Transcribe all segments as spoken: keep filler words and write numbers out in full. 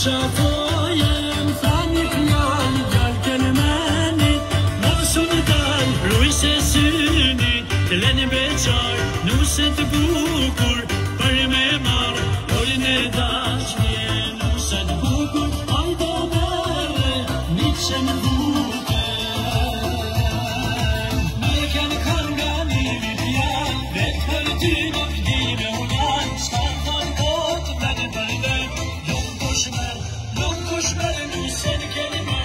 شافویم فانی پیال جال کلمانی نوسون دال رویس سینی دلنی بچار نوست بوکور برمه مار oyne daşni nusad bukur ayda mere niçen buke mekan kangani biyal ve kırtın abdime ulan santan kot ben berde yok koşmer yok koşmer nusad kelime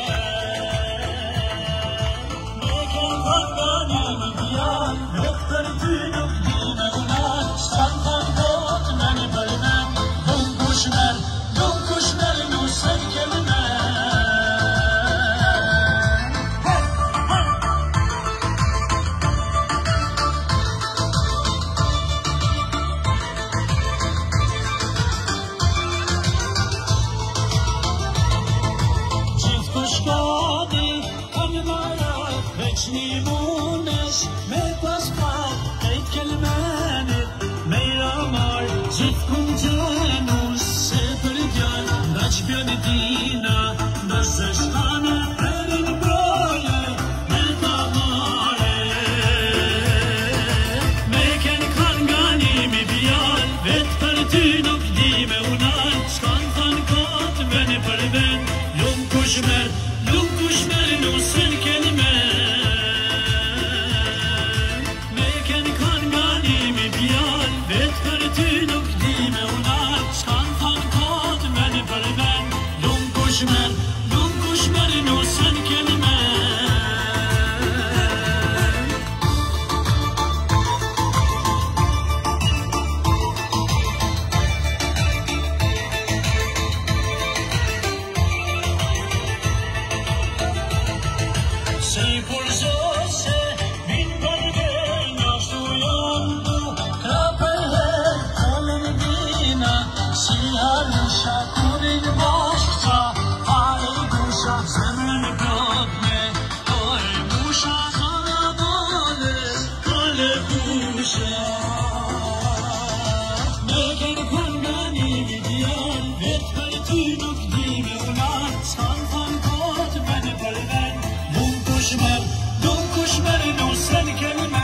mekan kangani biyal yok kırtın abdime ulan santan kot ben berde Kuşmer, dum kuşmer, nusret kelime. Çift kuş kadi, kanmaya, veçni muneş, me paspat, kayıt kelimeni, meyramar, çift kuncanus. Björn dina, dösestana, ären bröje, melta mare. Meken kangani mi bial, vet partyn och dime unan, skantan kat, vene per ven, lung kushmer, lung kushmer, nusen kelime. Meken kangani mi bial, vet partyn och dime unan, skantan kat, vene per ven. Kuşmer, dum kuşmer, nusen kelime. Säg por såse, min bargen, jag stod yandu, krappen här, hållen dina, siar musha, kurin vashta. Zemin brodne, oy musha kharadale, kale kusha. Meken kangani vidian, vet partyn och dime unan, skantan kot, vene per ven, dum kushmer, dum kushmer, nusen kelime.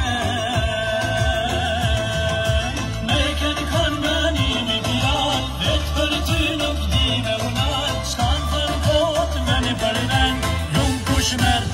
Meken kangani vidian, vet partyn och dime unan, skantan kot, vene per ven, dum kushmer.